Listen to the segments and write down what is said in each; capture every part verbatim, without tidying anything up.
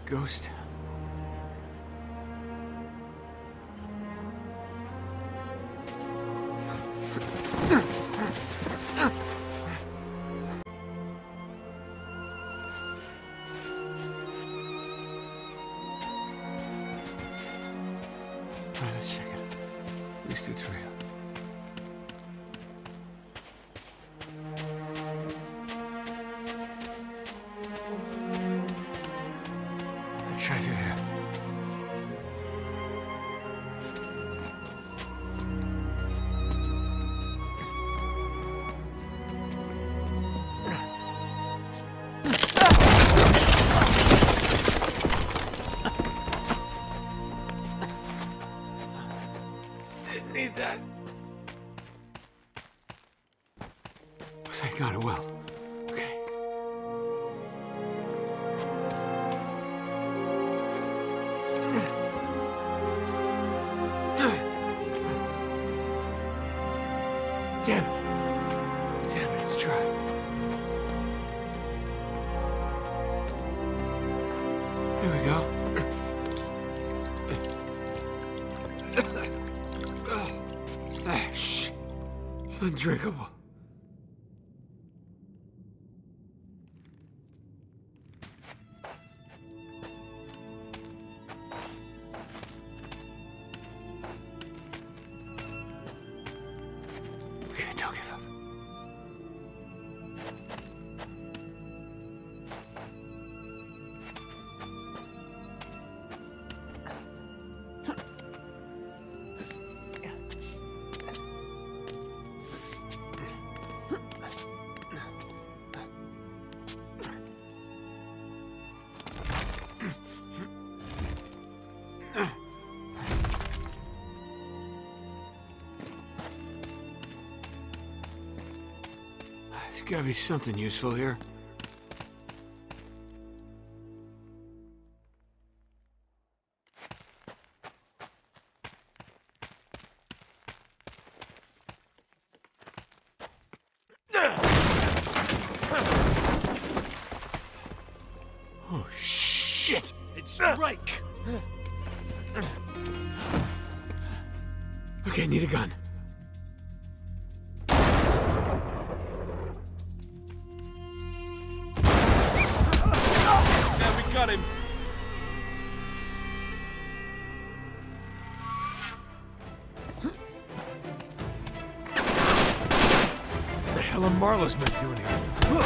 ghost. Alright, let's check it. At least it's real. Let's try through here. Didn't need that. Thank God it will. Okay. Damn it. Damn it, it's dry. Here we go. Ah, shh. It's undrinkable. Okay, don't give up. There's gotta be something useful here. Oh, shit! It's strike! Okay, need a gun. Now we got him! What the hell are Marlowe's men doing here?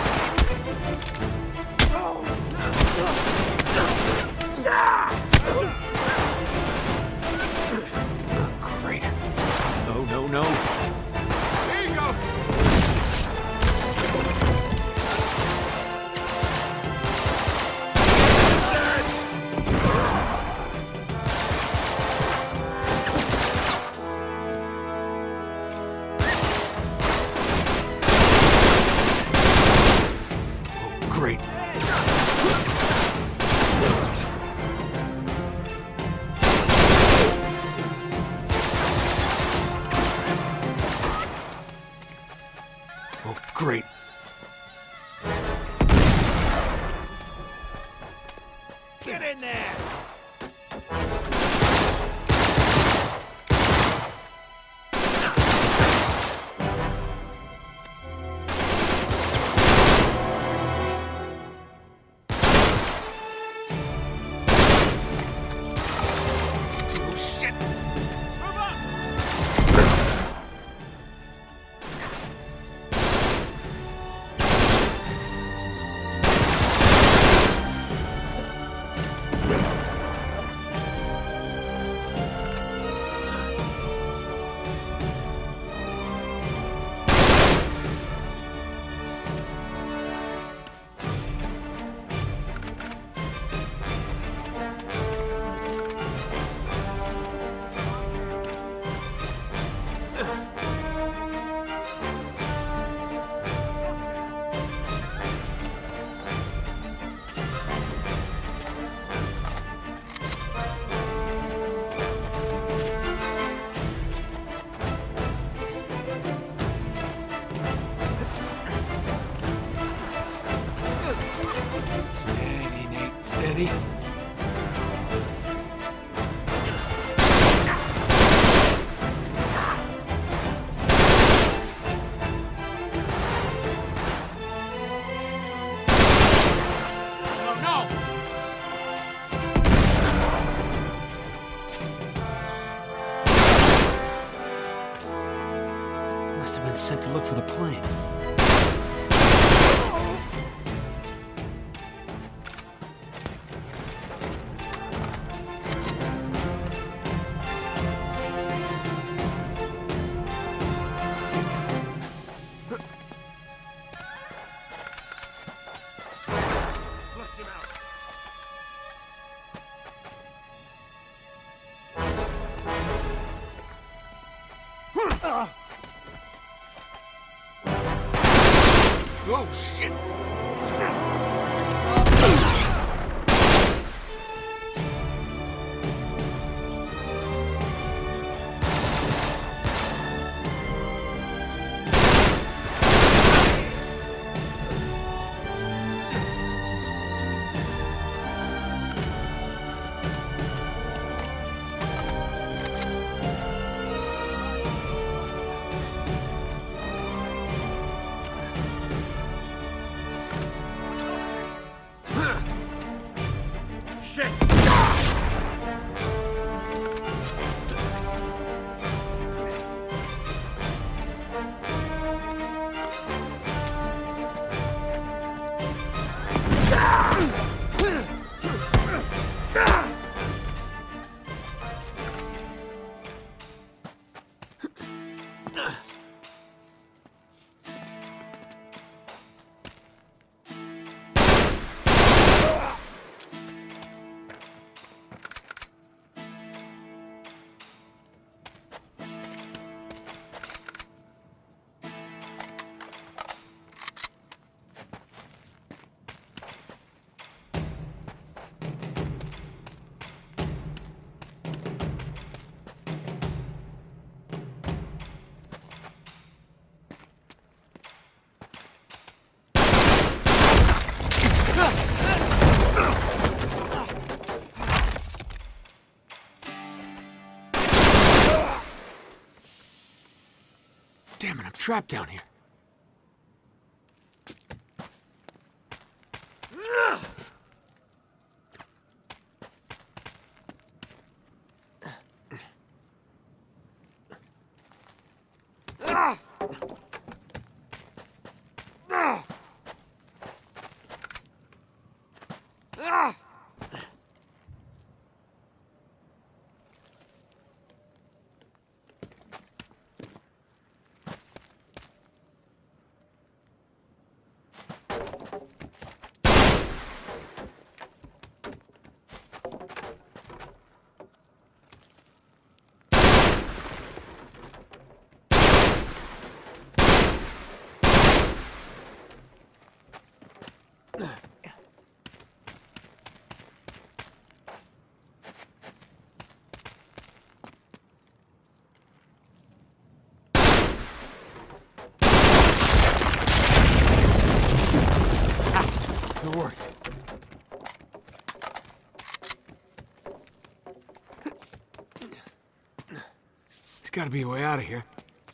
Oh, great. No, no, no. Here you go! Oh, great. Oh, great. Get in there! Oh, shit. Move up! Steady, Nate, steady. have been sent to look for the plane. Oh, shit! Shit! Damn it, I'm trapped down here. It worked. There's gotta be a way out of here.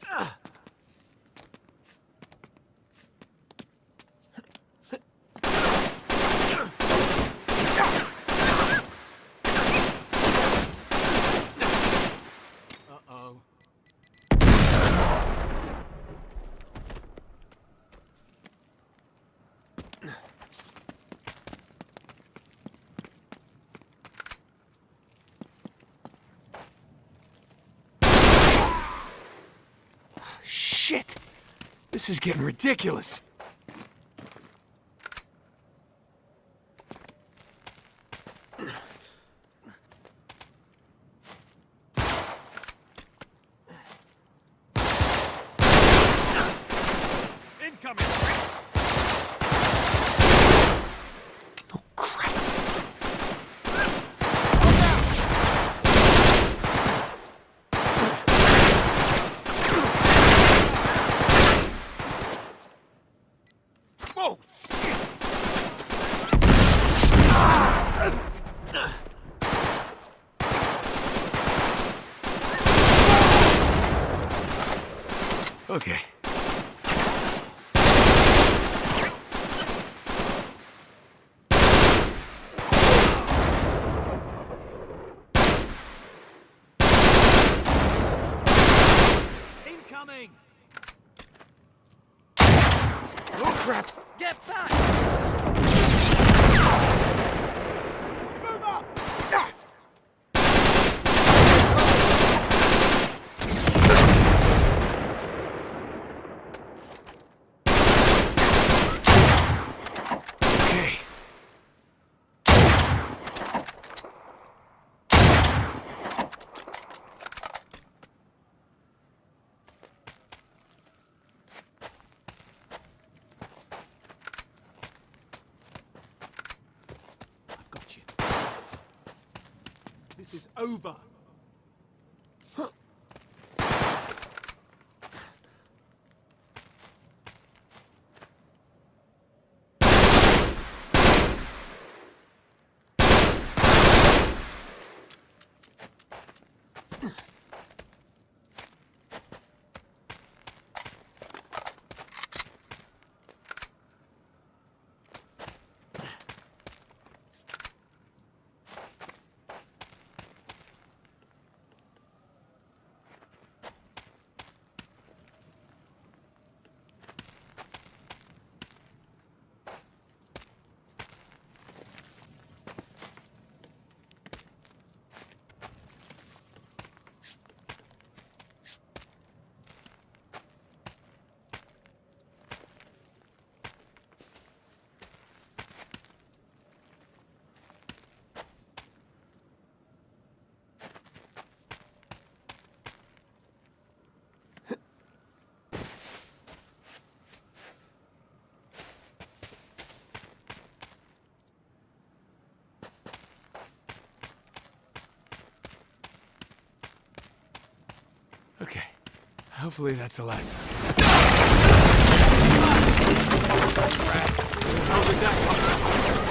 Uh-oh. Shit! This is getting ridiculous. Incoming! Oh, crap. Whoa! Okay. Incoming! Crap! Get back! Move up! Ah! Okay. I've got you. This is over. Okay. Hopefully that's the last time. How did that come?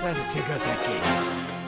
Time to take out that gate.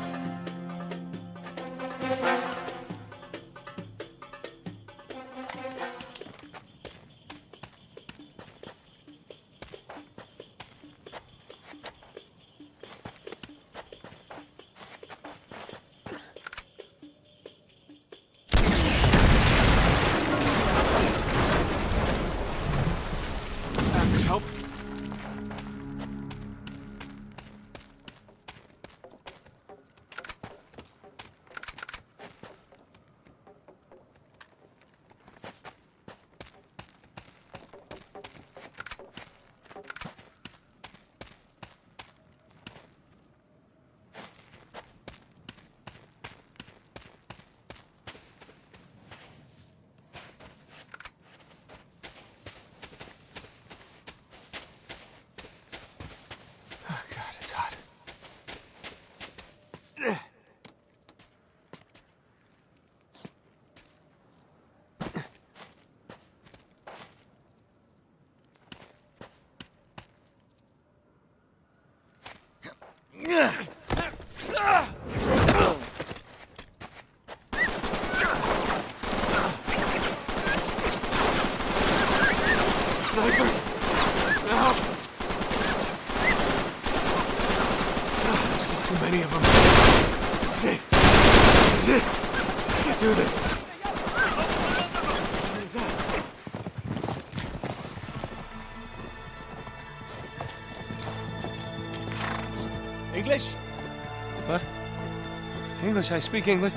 English? What? English, I speak English.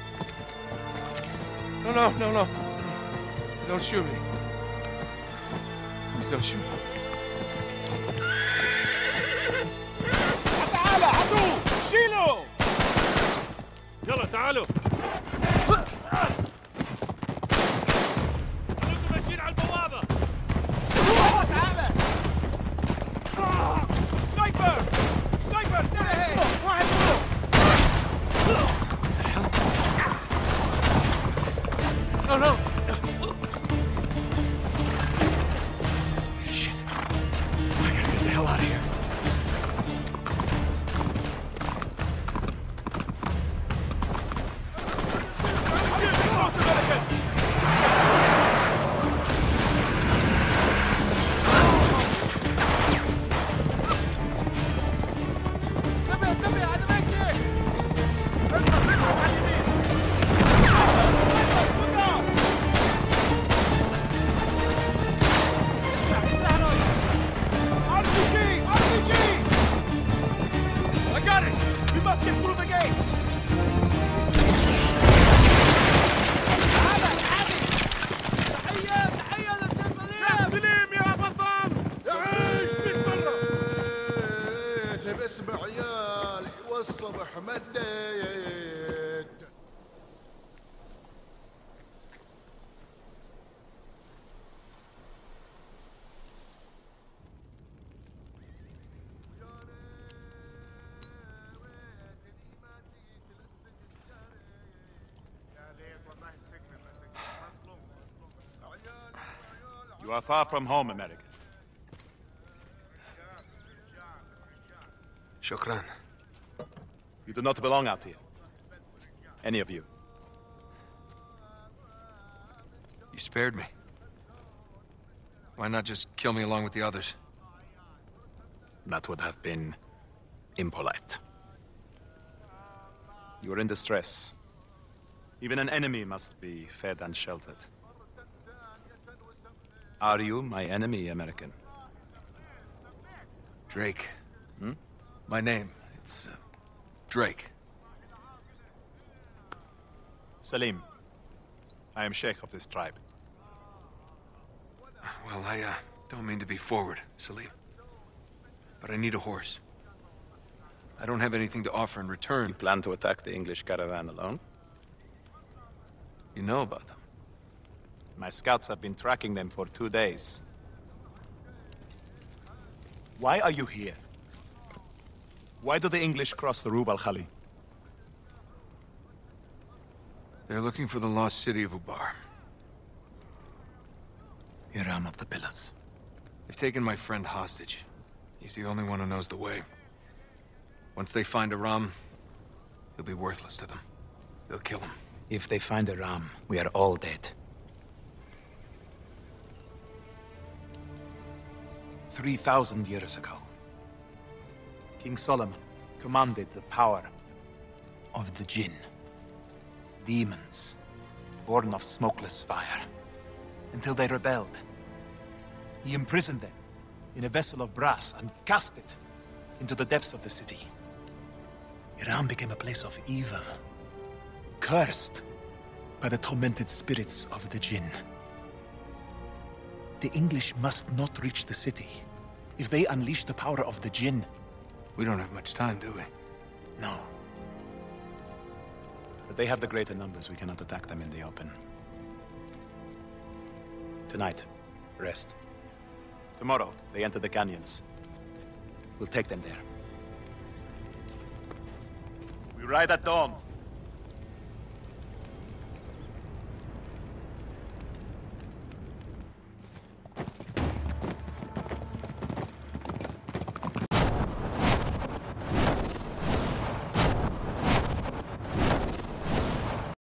No, no, no, no. Don't shoot me. Please don't shoot me. تعال عدو شيله يلا تعالوا انتم ماشيين على البوابه تعال سنايبر سنايبر انتبه واحد فوق No, no. Shit. I gotta get the hell out of here. You are far from home, American. Shukran. You do not belong out here. Any of you. You spared me. Why not just kill me along with the others? That would have been impolite. You are in distress. Even an enemy must be fed and sheltered. Are you my enemy, American? Drake. Hmm? My name, it's uh, Drake. Salim. I am Sheikh of this tribe. Well, I uh, don't mean to be forward, Salim. But I need a horse. I don't have anything to offer in return. You plan to attack the English caravan alone? You know about them? My scouts have been tracking them for two days. Why are you here? Why do the English cross the Rub al-Khali? They're looking for the lost city of Ubar. Hiram of the Pillars. They've taken my friend hostage. He's the only one who knows the way. Once they find Aram, he'll be worthless to them. They'll kill him. If they find a ram, we are all dead. Three thousand years ago, King Solomon commanded the power of the Djinn. Demons, born of smokeless fire, until they rebelled. He imprisoned them in a vessel of brass and cast it into the depths of the city. Iran became a place of evil, cursed by the tormented spirits of the Djinn. The English must not reach the city. If they unleash the power of the Djinn... We don't have much time, do we? No. But they have the greater numbers. We cannot attack them in the open. Tonight, rest. Tomorrow, they enter the canyons. We'll take them there. We ride at dawn.